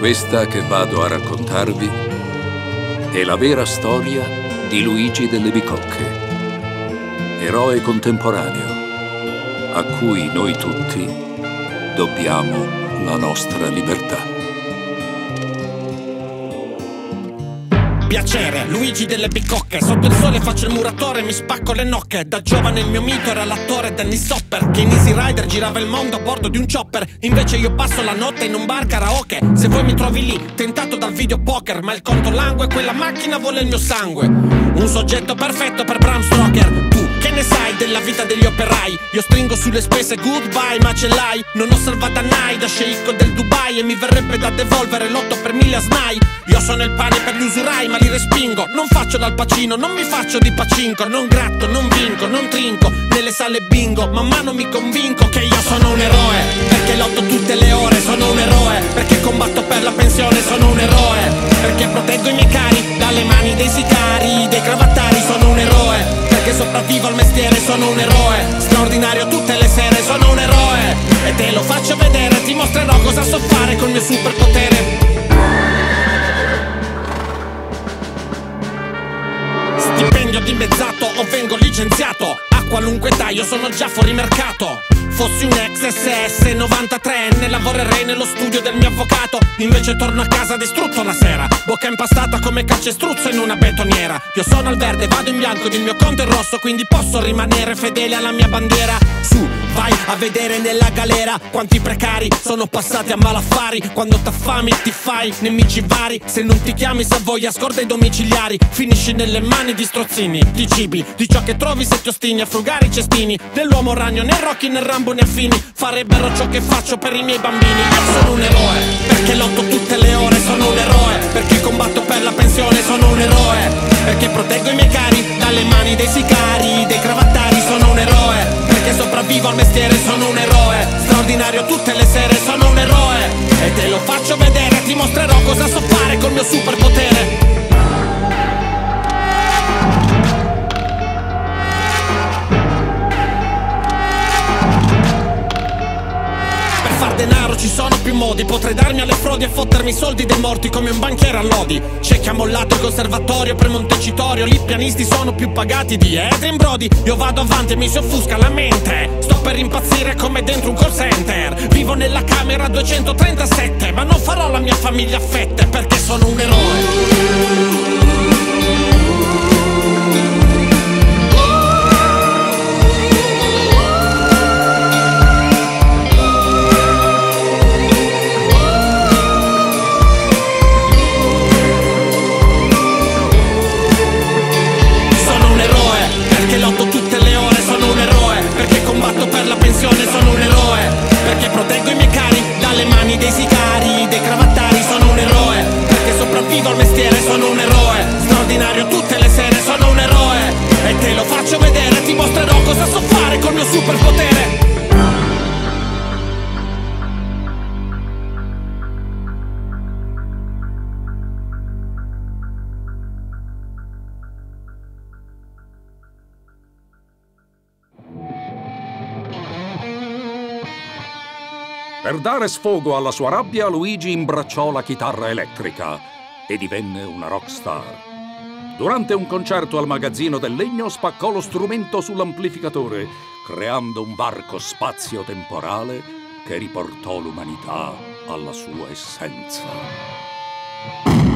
Questa che vado a raccontarvi è la vera storia di Luigi Delle Bicocche, eroe contemporaneo a cui noi tutti dobbiamo la nostra libertà. Piacere, Luigi Delle Bicocche. Sotto il sole faccio il muratore, mi spacco le nocche. Da giovane il mio mito era l'attore Dennis Hopper, che in Easy Rider girava il mondo a bordo di un chopper. Invece io passo la notte in un bar karaoke. Se vuoi mi trovi lì, tentato dal videopoker, ma il conto langue, quella macchina vuole il mio sangue. Un soggetto perfetto per Bram Stoker. Tu che ne sai della vita degli operai? Io stringo sulle spese goodbye, ma ce l'hai. Non ho salvata mai da sceicco del Dubai, e mi verrebbe da devolvere l'8 per 1000 a SNAI. Io sono il pane per gli usurai, ma li respingo. Non faccio dal Pacino, non mi faccio di pacinco. Non gratto, non vinco, non trinco nelle sale bingo. Man mano mi convinco che io sono un eroe, perché lotto tutte le ore. Sono un eroe, perché combatto per la pensione. Sono un eroe, perché proteggo i miei cari dalle mani dei sicari, dei cravattari. Sono un eroe, perché sopravvivo al mestiere. Sono un eroe, straordinario tutte le sere. Sono un eroe, e te lo faccio vedere. Ti mostrerò cosa so fare col mio superpotere. Stipendio dimezzato o vengo licenziato, a qualunque età io sono già fuori mercato. Fossi un ex SS 93enne, lavorerei nello studio del mio avvocato. Invece torno a casa distrutto la sera, bocca impastata come calcestruzzo in una betoniera. Io sono al verde, vado in bianco ed il mio conto è rosso, quindi posso rimanere fedele alla mia bandiera. Su, vai a vedere nella galera quanti precari sono passati a malaffari. Quando t'affami ti fai nemici vari, se non ti chiami Savoia scorda i domiciliari. Finisci nelle mani di strozzini, di cibi, di ciò che trovi se ti ostini a frugare i cestini. Nell'uomo ragno, né Rocky né Rambo né affini farebbero ciò che faccio per i miei bambini. Io sono un eroe, perché lotto tutte le ore. Sono un eroe, perché combatto per la pensione. Sono un eroe, perché proteggo i miei cari dalle mani dei sicari, dei cravattari. Sono un eroe, perché sopravvivo al mestiere. Sono un eroe, straordinario tutte le sere. Sono un eroe, e te lo faccio vedere. Ti mostrerò cosa so fare col mio superpotere. Denaro ci sono più modi, potrei darmi alle frodi e fottermi i soldi dei morti come un banchiere a lodi. C'è chi ha mollato il conservatorio per Montecitorio, lì pianisti sono più pagati di Adrien Brody. Io vado avanti e mi si offusca la mente, sto per impazzire come dentro un call center. Vivo nella camera 237, ma non farò la mia famiglia a fette, perché sono un eroe. Sono un eroe, perché proteggo i miei cari dalle mani dei sicari, dei cravattari. Sono un eroe, perché sopravvivo al mestiere. Sono un eroe, straordinario tutte le sere. Sono un eroe, e te lo faccio vedere. Ti mostrerò cosa so fare col mio superpotere. Per dare sfogo alla sua rabbia, Luigi imbracciò la chitarra elettrica e divenne una rockstar. Durante un concerto al magazzino del legno spaccò lo strumento sull'amplificatore, creando un varco spazio-temporale che riportò l'umanità alla sua essenza.